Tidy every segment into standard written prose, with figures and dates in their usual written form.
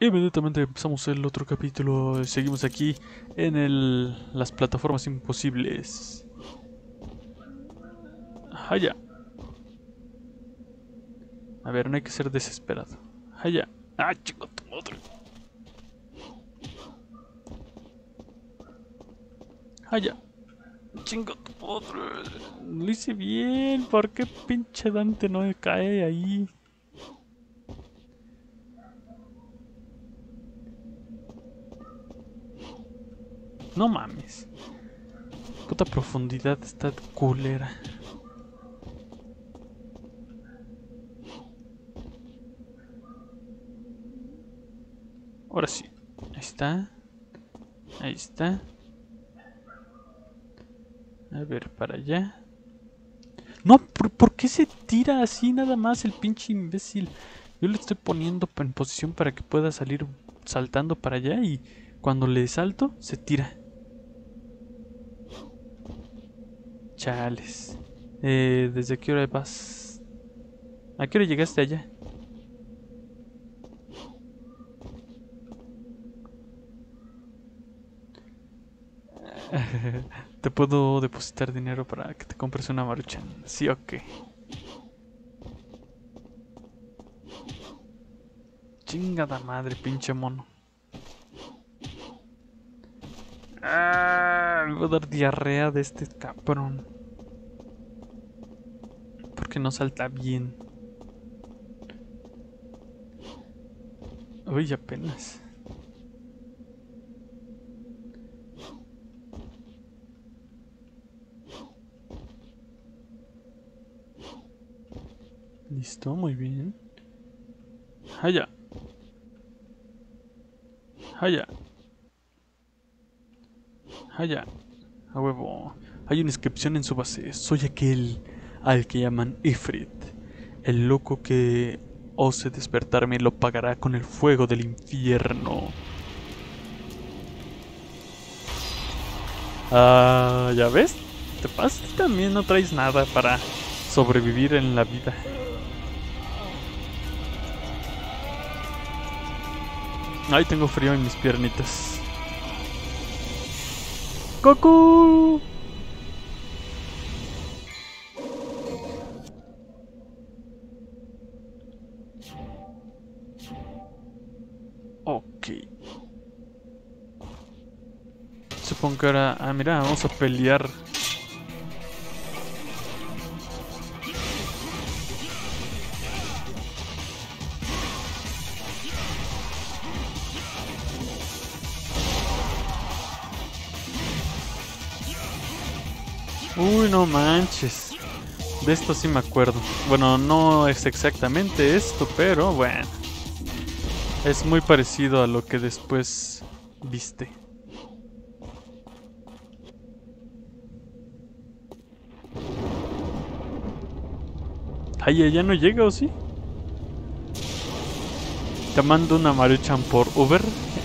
Inmediatamente empezamos el otro capítulo. Seguimos aquí en las plataformas imposibles. Haya. A ver, no hay que ser desesperado. Haya. ¡Ah, chico, tu madre! Haya. Chingo tu madre. Lo hice bien. ¿Por qué pinche Dante no cae ahí? No mames. Puta profundidad está culera. Ahora sí. Ahí está. Ahí está. A ver, para allá. No, ¿por qué se tira así nada más el pinche imbécil? Yo le estoy poniendo en posición para que pueda salir saltando para allá y cuando le salto, se tira. Chales. ¿Desde qué hora vas? ¿A qué hora llegaste allá? Te puedo depositar dinero para que te compres una Maruchan. Sí, ok. Chingada madre, pinche mono. Me va a dar diarrea de este cabrón. Porque no salta bien. Uy, apenas. Listo, muy bien. Haya. Haya. Haya. A huevo. Hay una inscripción en su base. Soy aquel al que llaman Ifrit. El loco que ose despertarme lo pagará con el fuego del infierno. Ah, ¿ya ves? Te pasa, también no traes nada para sobrevivir en la vida. Ay, tengo frío en mis piernitas. ¡Goku! Ok. Supongo que ahora... Ah, mira, vamos a pelear. Uy, no manches. De esto sí me acuerdo. Bueno, no es exactamente esto, pero bueno. Es muy parecido a lo que después viste. Ay, ¿ya no llega o sí? Te mando una Maruchan por Uber.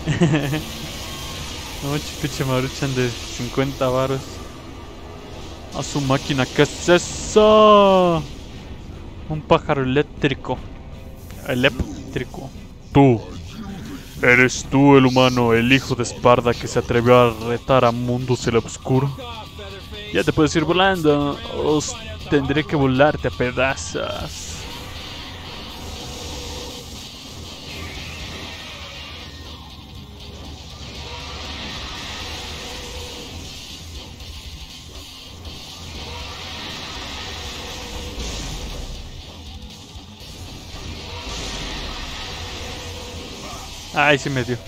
No, pinche Maruchan de 50 varos. A su máquina, ¿qué es eso? Un pájaro eléctrico. Eléctrico. Tú. ¿Eres tú el humano, el hijo de Esparda que se atrevió a retar a Mundus el Obscuro? Ya te puedes ir volando. O tendré que volarte a pedazos. Ay, sí me dio.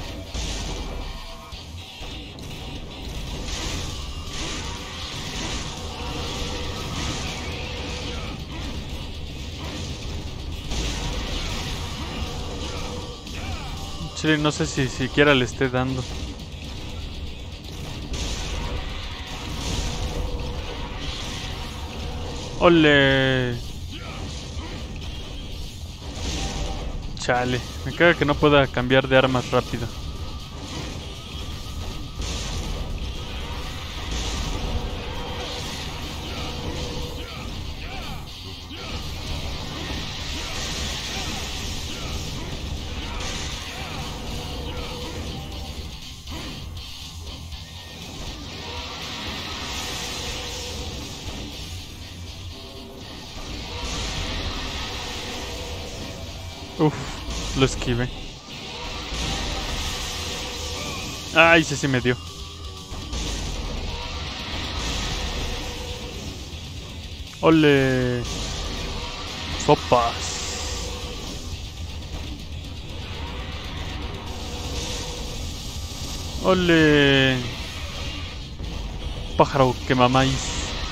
Chile, no sé si siquiera le esté dando. ¡Ole! Chale, me caga que no pueda cambiar de armas rápido. Uf, lo esquivé. Ay, sí me dio. ¡Ole! Sopas. ¡Ole! Pájaro que mamáis.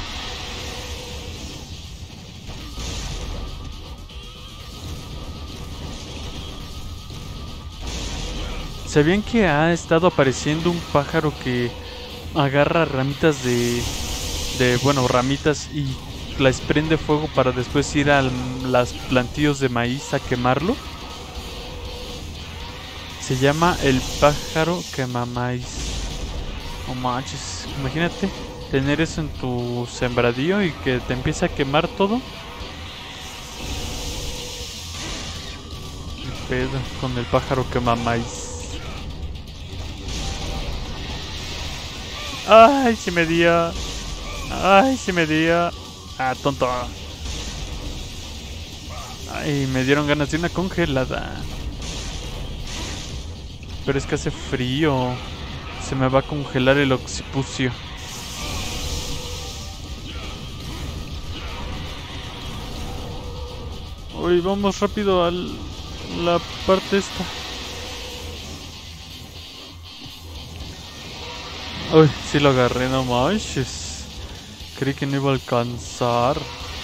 ¿Sabían que ha estado apareciendo un pájaro que agarra ramitas bueno, ramitas y las prende fuego para después ir a los plantíos de maíz a quemarlo? Se llama el pájaro quemamaíz. No manches, imagínate tener eso en tu sembradío y que te empiece a quemar todo. ¿Qué pedo con el pájaro quemamaíz? ¡Ay, se me dio! ¡Ay, se me dio! ¡Ah, tonto! ¡Ay, me dieron ganas de una congelada! Pero es que hace frío. Se me va a congelar el occipucio. Uy, vamos rápido a la parte esta. Uy, sí lo agarré, no manches. Creí que no iba a alcanzar.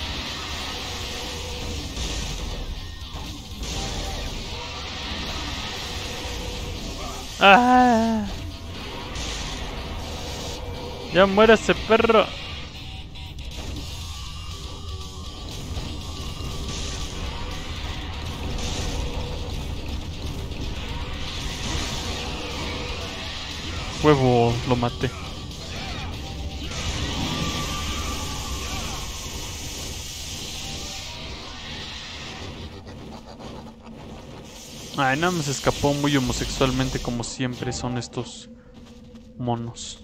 ¡Ah! ¡Ya muere ese perro! Huevo, lo maté. Ay, nada más escapó muy homosexualmente como siempre son estos monos.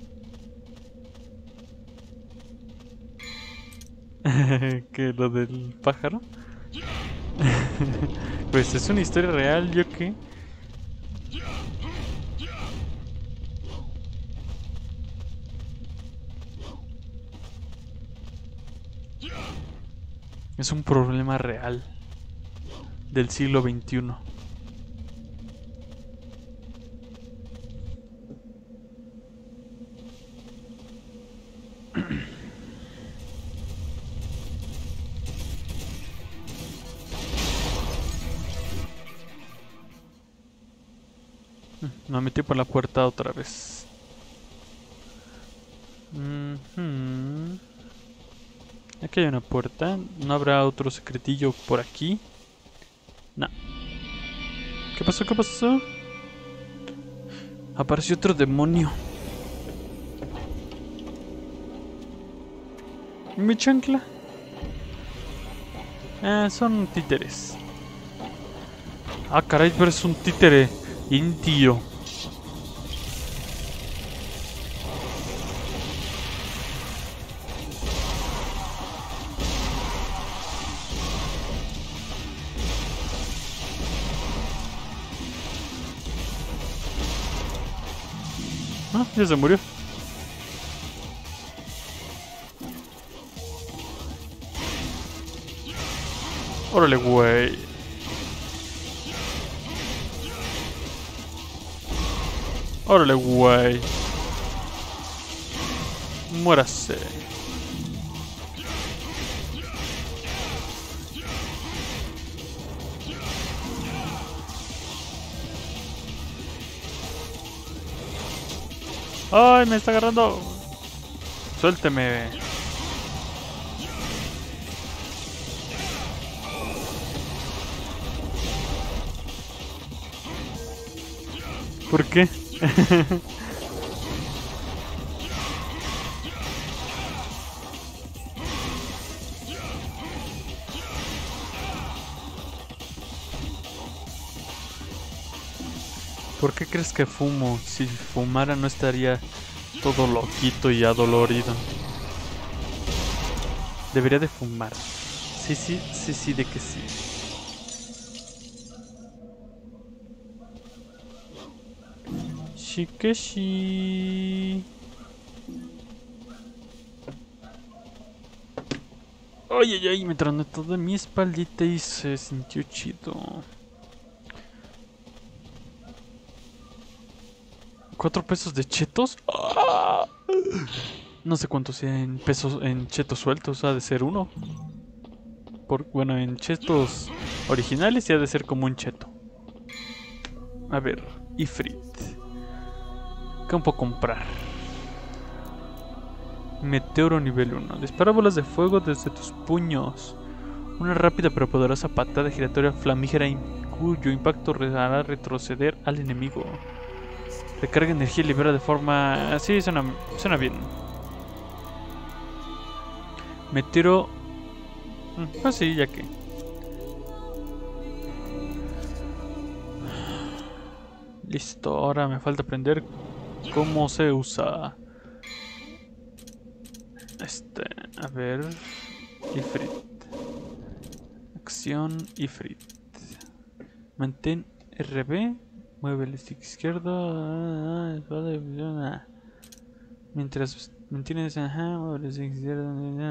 ¿Qué? ¿Lo del pájaro? Pues es una historia real, ¿yo qué? Es un problema real del siglo XXI. Me metí por la puerta otra vez. Aquí hay una puerta. ¿No habrá otro secretillo por aquí? No. ¿Qué pasó? ¿Qué pasó? Apareció otro demonio. ¿Mi chancla? Son títeres. Ah, caray, pero es un títere indio. Ah, ya se murió. Órale, güey. Órale, güey. Muérase. ¡Ay, me está agarrando! Suélteme. ¿Por qué? ¿Por qué crees que fumo? Si fumara no estaría todo loquito y adolorido. Debería de fumar. Sí, de que sí. Keshi. Ay, ay, ay, me tronó toda mi espaldita y se sintió chido. 4 pesos de chetos. ¡Ah! No sé cuánto sea en pesos, en chetos sueltos, ha de ser uno. Bueno, en chetos originales ya ha de ser como un cheto. A ver, Ifrit. ¿Qué puedo comprar? Meteoro nivel 1. Dispara bolas de fuego desde tus puños. Una rápida pero poderosa patada giratoria flamígera cuyo impacto hará retroceder al enemigo. Recarga energía y libera de forma... Sí, suena bien. Meteoro... Pues sí, ya que... Listo, ahora me falta aprender cómo se usa. A ver... Ifrit. Acción Ifrit. Mantén RB. Mueve el stick izquierdo. Mientras mantienes... mueve el stick izquierdo.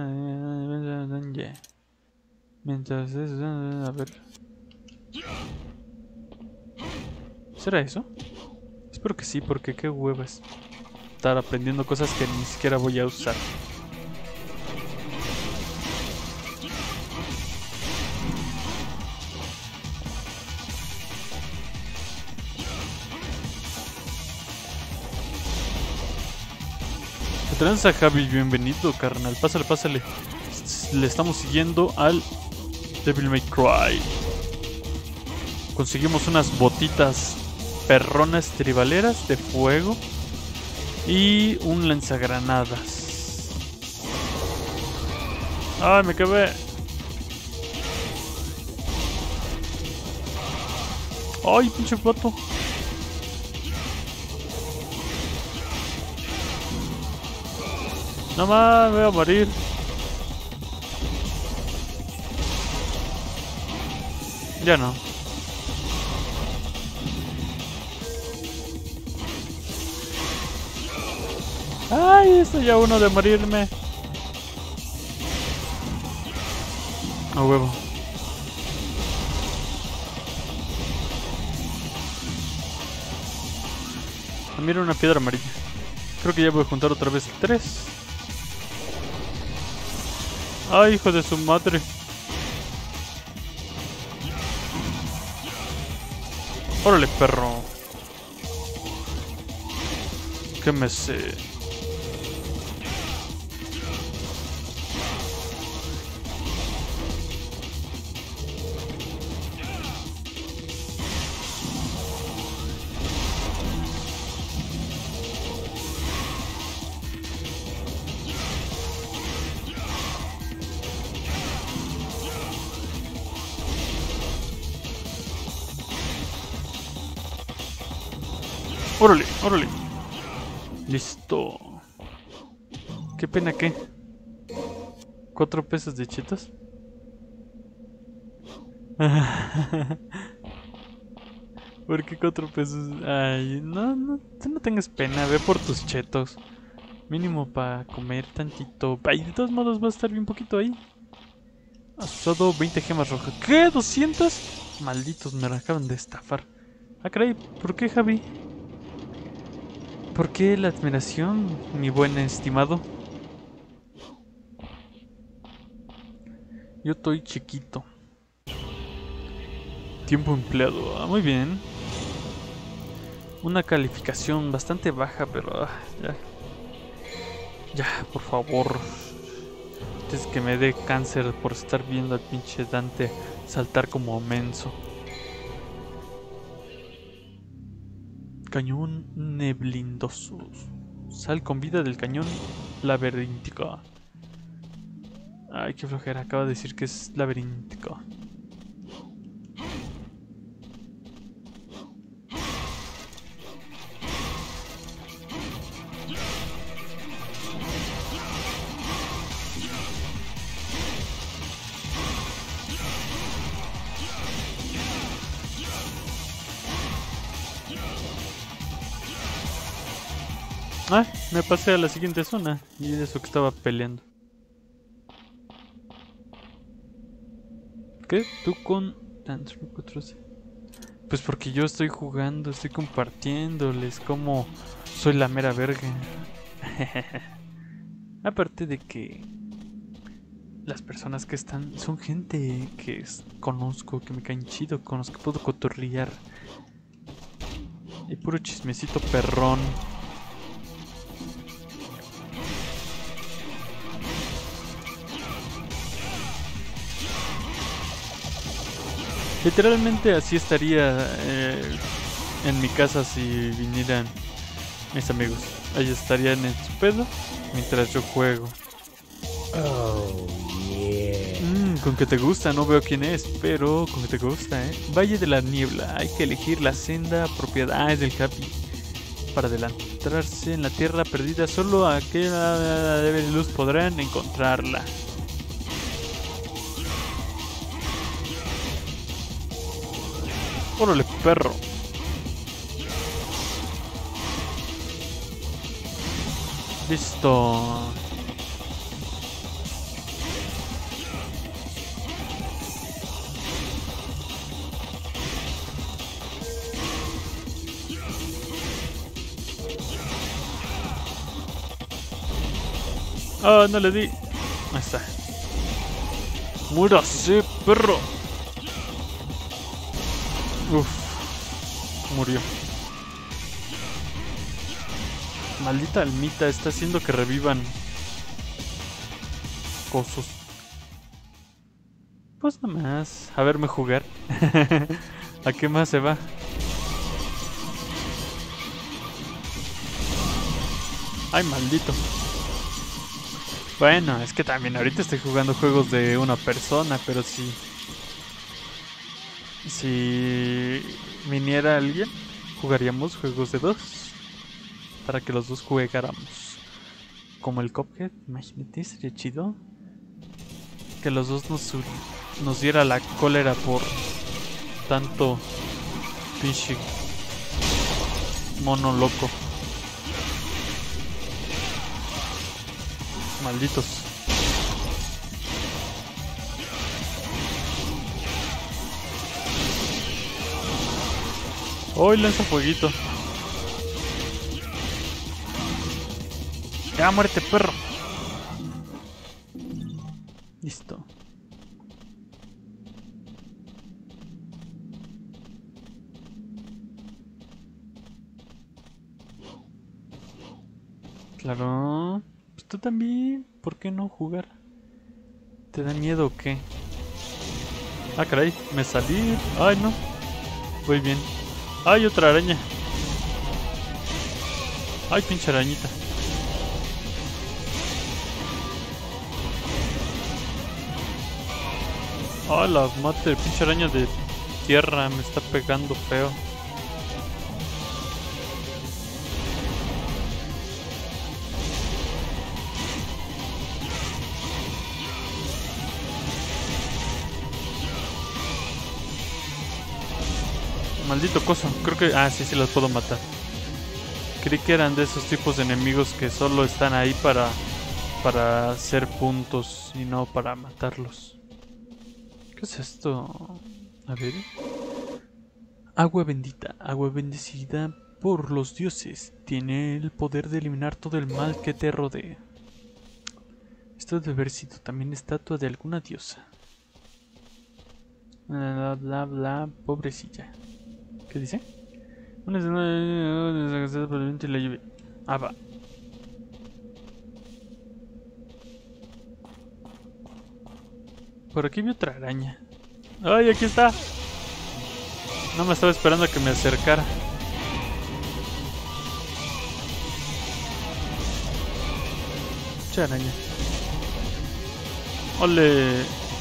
Mientras... A ver... ¿Será eso? Espero que sí, porque qué huevas estar aprendiendo cosas que ni siquiera voy a usar. ¿Qué tranza, Javi? Bienvenido, carnal. Pásale, pásale. Le estamos siguiendo al Devil May Cry. Conseguimos unas botitas perronas tribaleras de fuego y un lanzagranadas. ¡Ay, me quedé! ¡Ay, pinche vato! No más, me voy a morir. Ya no. Ay, estoy a uno de morirme. A huevo. Mira una piedra amarilla. Creo que ya voy a juntar otra vez 3. Ay, hijo de su madre. Órale, perro. ¿Qué me sé? Órale, órale. Listo. Qué pena que 4 pesos de chetos. ¿Por qué 4 pesos? Ay, no, tú no tengas pena, ve por tus chetos. Mínimo para comer tantito. Ay, de todos modos va a estar bien poquito ahí. Solo 20 gemas rojas. ¿Qué? ¿200? Malditos, me la acaban de estafar. Ah, caray, ¿por qué, Javi? ¿Por qué la admiración, mi buen estimado? Yo estoy chiquito. Tiempo empleado. Ah, muy bien. Una calificación bastante baja, pero... ya. Ya, por favor. Antes que me dé cáncer por estar viendo al pinche Dante saltar como menso. Cañón neblindoso. Sal con vida del cañón laberíntico. Ay, qué flojera. Acaba de decir que es laberíntico. Ah, me pasé a la siguiente zona. Y eso que estaba peleando. ¿Qué? ¿Tú con Dance 4C? Pues porque yo estoy jugando, estoy compartiéndoles como soy la mera verga. Aparte de que las personas que están son gente que conozco, que me caen chido, con los que puedo cotorrear. Y puro chismecito perrón. Literalmente así estaría en mi casa si vinieran mis amigos. Ahí estarían en su pedo mientras yo juego. Oh, yeah. Con que te gusta, no veo quién es, pero con que te gusta, Valle de la Niebla, hay que elegir la senda apropiada. Ah, es del Capi. Para adentrarse en la tierra perdida, solo aquella de luz podrán encontrarla. ¡Órale, perro! Listo. Ah, no le di. Ahí está. ¡Muérase, perro! Uf. Murió. Maldita almita, está haciendo que revivan cosas. Pues nada más. A verme jugar. ¿A qué más se va? Ay, maldito. Bueno, es que también ahorita estoy jugando juegos de una persona, pero si viniera alguien, jugaríamos juegos de dos. Para que los dos jugáramos. Como el Cuphead, imagínate, sería chido. Que los dos nos diera la cólera por tanto pinche mono loco. Malditos. ¡Hoy lanza fueguito! ¡Ya, muérete, perro! Listo. Claro. Pues tú también. ¿Por qué no jugar? ¿Te da miedo o qué? Ah, caray. Me salí. Ay, no. Voy bien. Ay, otra araña. Ay, pinche arañita. Ay, la mate. Pinche araña de tierra. Me está pegando feo. Maldito coso, creo que... Ah, sí, los puedo matar. Creí que eran de esos tipos de enemigos que solo están ahí para hacer puntos y no para matarlos. ¿Qué es esto? A ver. Agua bendita, agua bendecida por los dioses. Tiene el poder de eliminar todo el mal que te rodea. Esto debe haber sido también estatua de alguna diosa. Bla, bla, bla, pobrecilla. ¿Qué dice? Una desgraciada por el viento y la lluvia. Ah, va. Por aquí vi otra araña. ¡Ay, aquí está! No me estaba esperando a que me acercara. Mucha araña. ¡Ole!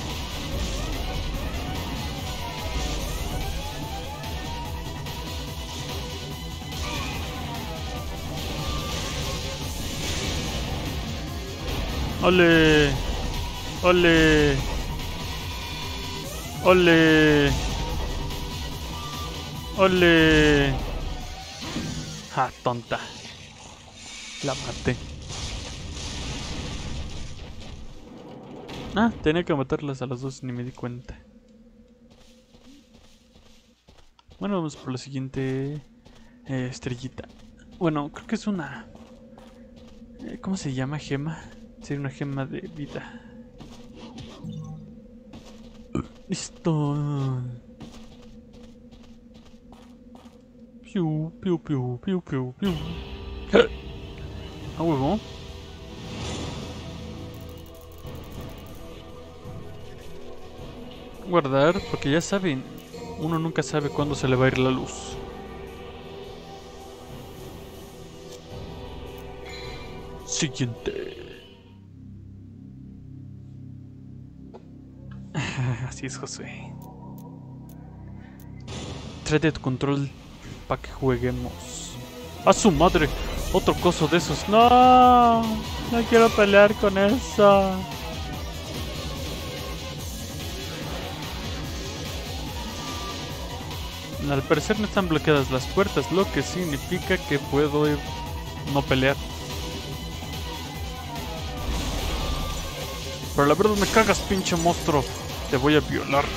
¡Ole! ¡Ole! ¡Ole! ¡Ole! ¡Ja, tonta! La maté. Ah, tenía que matarlas a las dos, ni me di cuenta. Bueno, vamos por la siguiente estrellita. Bueno, creo que es una... ¿cómo se llama? ¿Gema? Sí, una gema de vida. Listo. Piu, piu, piu, piu, piu, piu. A huevo. Guardar, porque ya saben, uno nunca sabe cuándo se le va a ir la luz. Siguiente. Así es, José. Tráete tu control para que juguemos. ¡A su madre! Otro coso de esos. ¡No! No quiero pelear con eso. Al parecer no están bloqueadas las puertas, lo que significa que puedo no pelear. Pero la verdad me cagas, pinche monstruo. Te voy a violar.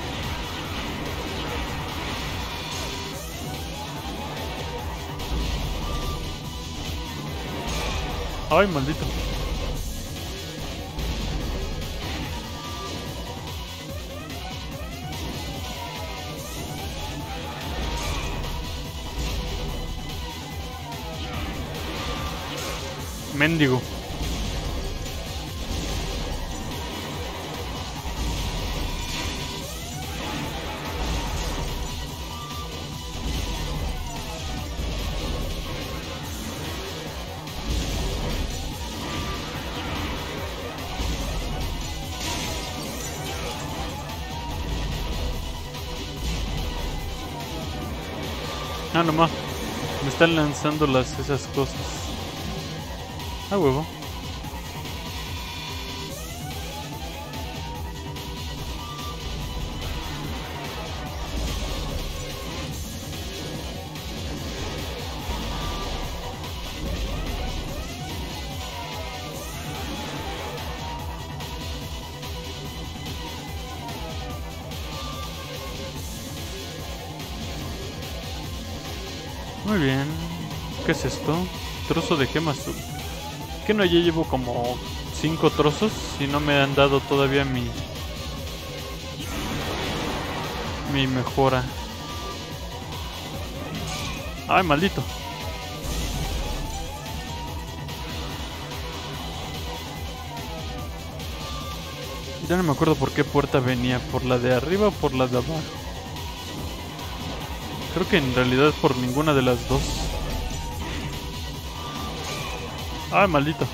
Ay, maldito. Mendigo. Ah, nomás. Me están lanzando esas cosas. Ah, huevo. Muy bien. ¿Qué es esto? Trozo de gema azul. ¿Qué no? Ya llevo como 5 trozos y no me han dado todavía mi mejora. Ay, maldito. Ya no me acuerdo por qué puerta venía, por la de arriba o por la de abajo. Creo que en realidad por ninguna de las dos. Ay, maldito.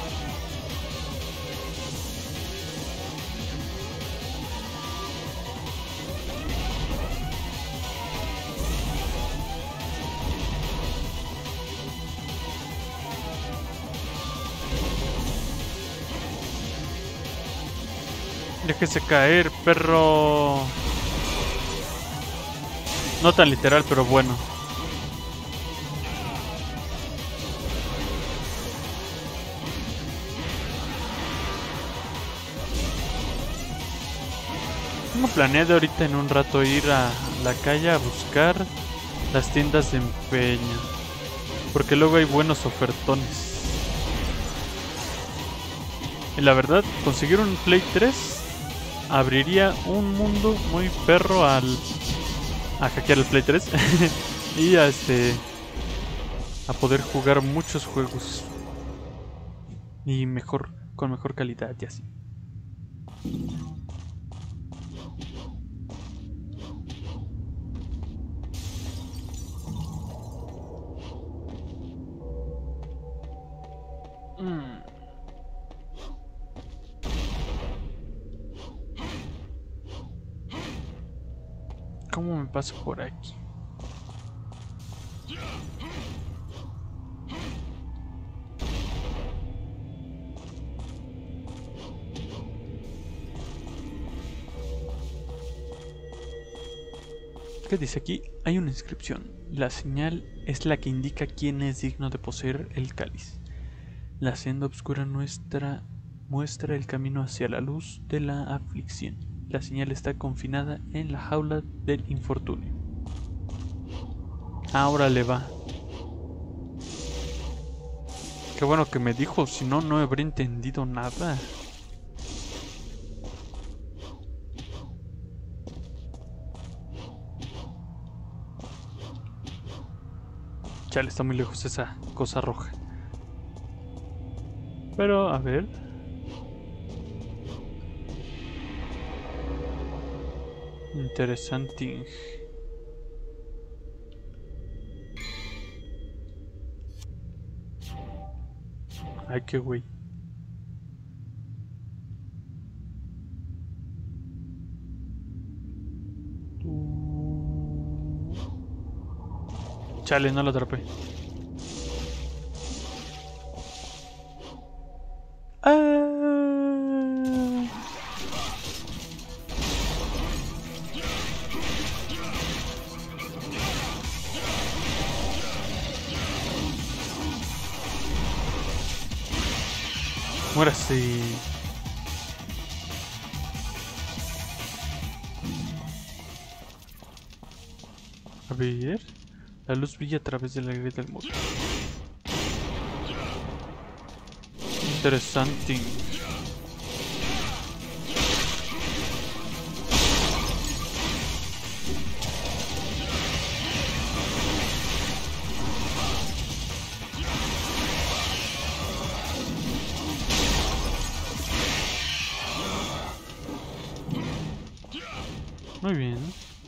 Déjese caer, perro. No tan literal, pero bueno. Tengo planeado ahorita en un rato ir a la calle a buscar las tiendas de empeño, porque luego hay buenos ofertones. Y la verdad, conseguir un Play 3 abriría un mundo muy perro a hackear el Play 3 y a poder jugar muchos juegos y con mejor calidad y así. ¿Cómo me paso por aquí? ¿Qué dice aquí? Hay una inscripción. La señal es la que indica quién es digno de poseer el cáliz. La senda oscura muestra el camino hacia la luz de la aflicción. La señal está confinada en la jaula del infortunio. Ahora le va. Qué bueno que me dijo, si no, no habría entendido nada. Chale, está muy lejos esa cosa roja. Pero, a ver. Interesante. Ay, qué güey. Chale, no lo atrapé. Muérase. A ver. La luz brilla a través de la grieta del motor. Interesante. Muy bien.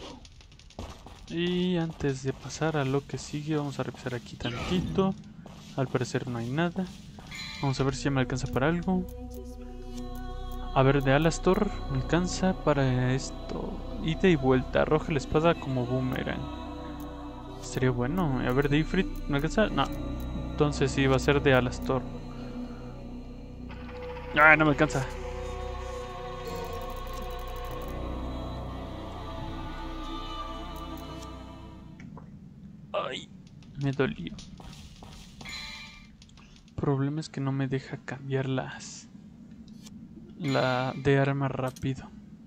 Y antes de pasar a lo que sigue, vamos a revisar aquí tantito. Al parecer no hay nada. Vamos a ver si ya me alcanza para algo. A ver, de Alastor me alcanza para esto. Ida y vuelta, arroja la espada como boomerang. Sería bueno. A ver, de Ifrit, ¿me alcanza? No. Entonces sí, va a ser de Alastor. ¡Ah, no me alcanza! ¡Ay! Me dolió. El problema es que no me deja cambiar la de arma rápido.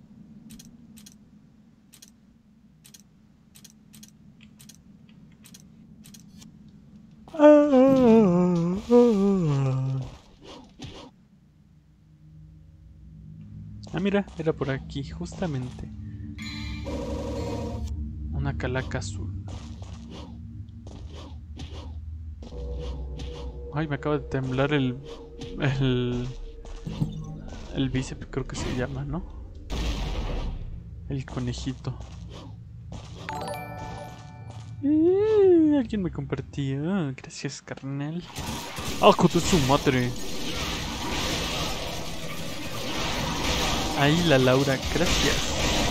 Ah, mira, era por aquí, justamente. Una calaca azul. Ay, me acaba de temblar el bíceps, creo que se llama, ¿no? El conejito. Alguien me compartió. Gracias, carnal. ¡Ajo de su madre! Ahí la Laura, gracias.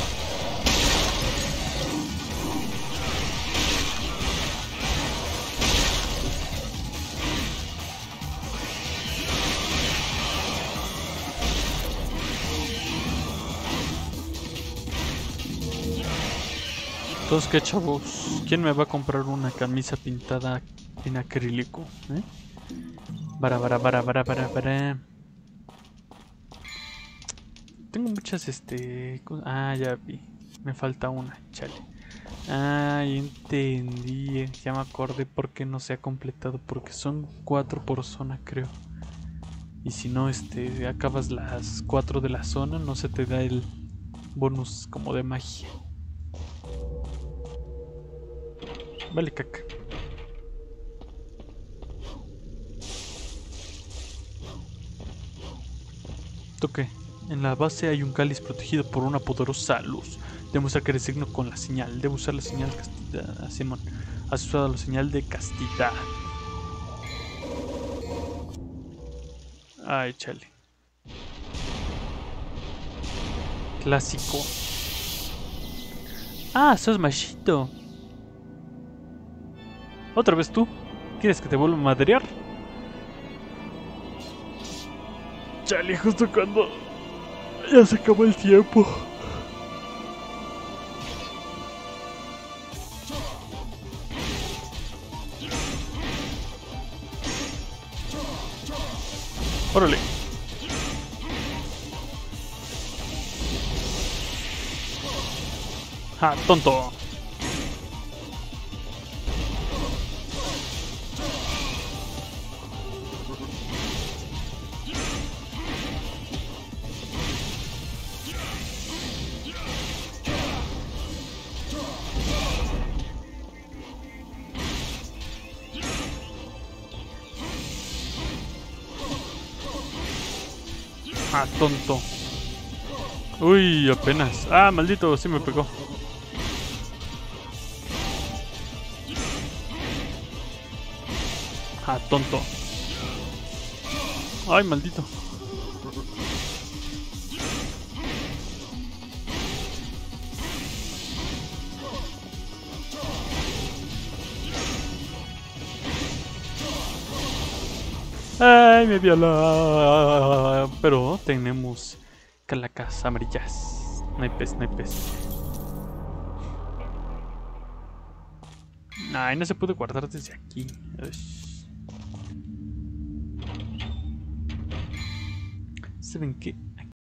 Entonces, ¿qué, chavos? ¿Quién me va a comprar una camisa pintada en acrílico? Para. Tengo muchas, Ah, ya vi. Me falta una, chale. Ah, entendí. Ya me acordé por qué no se ha completado. Porque son 4 por zona, creo. Y si no, acabas las 4 de la zona, no se te da el bonus como de magia. Vale, caca. Toque. En la base hay un cáliz protegido por una poderosa luz. Demuestra que eres signo con la señal. Debe usar la señal castidad. Simón, has usado la señal de castidad. Ay, chale. Clásico. Ah, sos machito. ¿Otra vez tú? ¿Quieres que te vuelva a madrear? Chale, justo cuando ya se acabó el tiempo. Órale. ¡Ja, tonto! ¡Ah, tonto! Uy, apenas. ¡Ah, maldito! Sí me pegó. ¡Ah, tonto! ¡Ay, maldito! ¡Ay, me viola! Pero tenemos calacas amarillas. No hay pez, no hay pez. Ay, no se puede guardar desde aquí. Ush. ¿Saben qué?